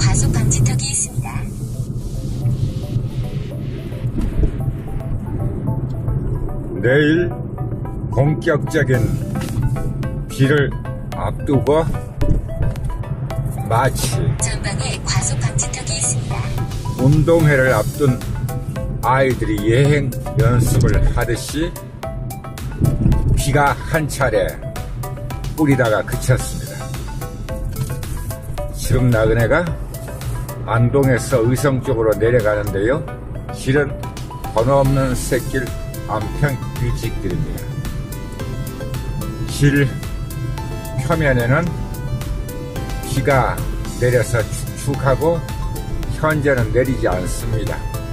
과속 방지턱이 있습니다. 내일 본격적인 비를 앞두고 마치 전방에 과속 방지턱이 있습니다. 운동회를 앞둔 아이들이 여행 연습을 하듯이 비가 한 차례 뿌리다가 그쳤습니다. 지금 나그네가 안동에서 의성 쪽으로 내려가는데요. 길은 번호 없는 샛길 안평 일직길입니다. 길 표면에는 비가 내려서 축축하고 현재는 내리지 않습니다.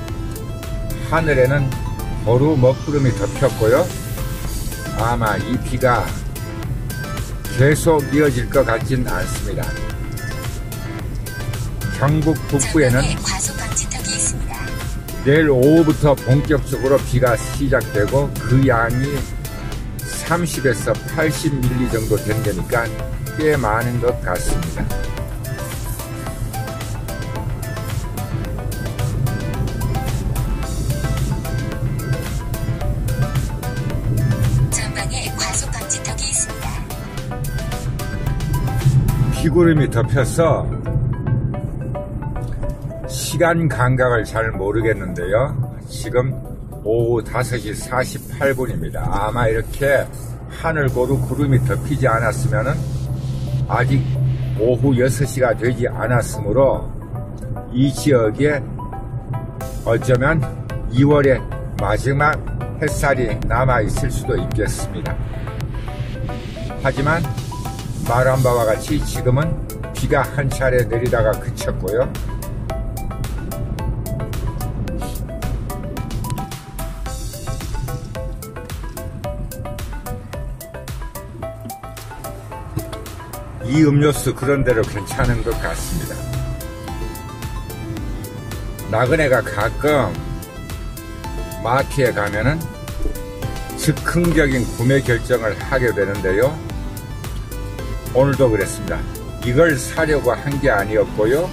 하늘에는 보루 먹구름이 덮였고요. 아마 이 비가 계속 이어질 것 같진 않습니다. 경북 북부에는 과속 방지턱이 있습니다. 내일 오후부터 본격적으로 비가 시작되고 그 양이 30에서 80mm 정도 된다니까 꽤 많은 것 같습니다. 전방에 과속 방지턱이 있습니다. 비구름이 덮여서 시간 감각을 잘 모르겠는데요. 지금 오후 5시 48분입니다. 아마 이렇게 하늘 고루 구름이 덮이지 않았으면 아직 오후 6시가 되지 않았으므로 이 지역에 어쩌면 2월의 마지막 햇살이 남아있을 수도 있겠습니다. 하지만 말한 바와 같이 지금은 비가 한 차례 내리다가 그쳤고요. 이 음료수 그런대로 괜찮은 것 같습니다. 나그네가 가끔 마트에 가면은 즉흥적인 구매 결정을 하게 되는데요. 오늘도 그랬습니다. 이걸 사려고 한 게 아니었고요.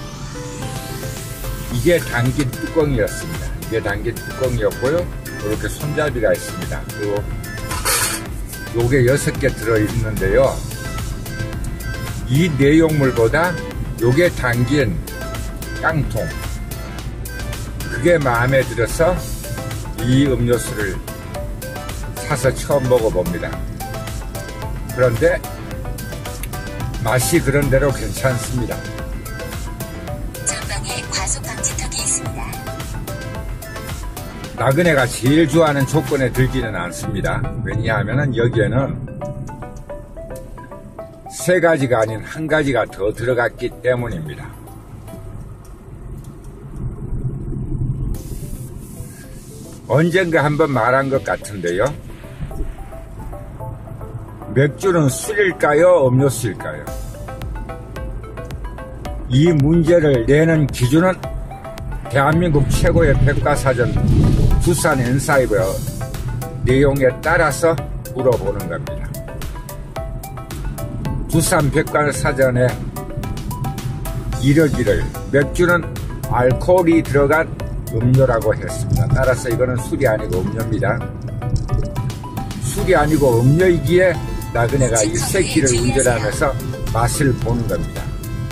이게 담긴 뚜껑이었습니다. 이게 담긴 뚜껑이었고요. 이렇게 손잡이가 있습니다. 그리고 요게 6개 들어있는데요. 이 내용물보다 요게 담긴 깡통, 그게 마음에 들어서 이 음료수를 사서 처음 먹어봅니다. 그런데 맛이 그런대로 괜찮습니다. 전방에 과속 방지턱이 있습니다. 나그네가 제일 좋아하는 조건에 들지는 않습니다. 왜냐하면 여기에는 3가지가 아닌 1가지가 더 들어갔기 때문입니다. 언젠가 한번 말한 것 같은데요. 맥주는 술일까요? 음료수일까요? 이 문제를 내는 기준은 대한민국 최고의 백과사전 두산 엔사이버 내용에 따라서 물어보는 겁니다. 두산 백과사전에 이르기를 맥주는 알코올이 들어간 음료라고 했습니다. 따라서 이거는 술이 아니고 음료입니다. 술이 아니고 음료이기에 나그네가 이 새끼를 운전하면서 맛을 보는 겁니다.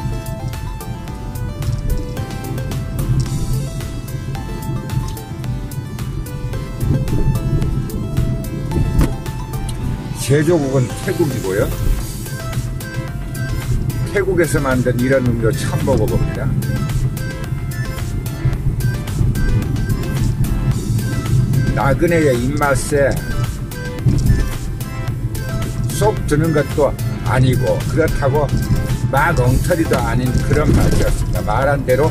제조국은 태국이고요. 태국에서 만든 이런 음료 처음 먹어봅니다. 나그네의 입맛에 쏙 드는 것도 아니고 그렇다고 막 엉터리도 아닌 그런 맛이었습니다. 말한 대로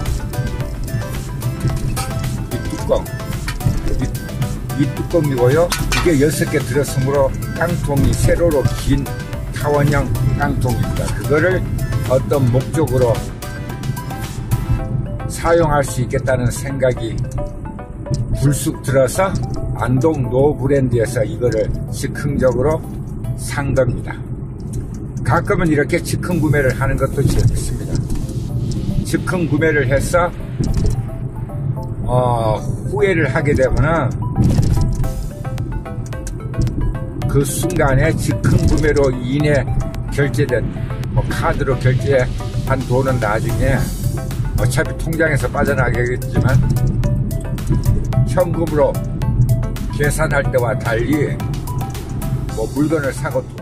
이 뚜껑, 이 뚜껑이고요. 이게 6개 들었으므로 깡통이 세로로 긴 타원형 깡통입니다. 그거를 어떤 목적으로 사용할 수 있겠다는 생각이 불쑥 들어서 안동 노브랜드에서 이거를 즉흥적으로 산 겁니다. 가끔은 이렇게 즉흥 구매를 하는 것도 재밌습니다. 즉흥 구매를 해서 후회를 하게 되면은 그 순간에 즉흥 구매로 인해 결제된 카드로 결제한 돈은 나중에 어차피 통장에서 빠져나가겠지만 현금으로 계산할 때와 달리 물건을 사고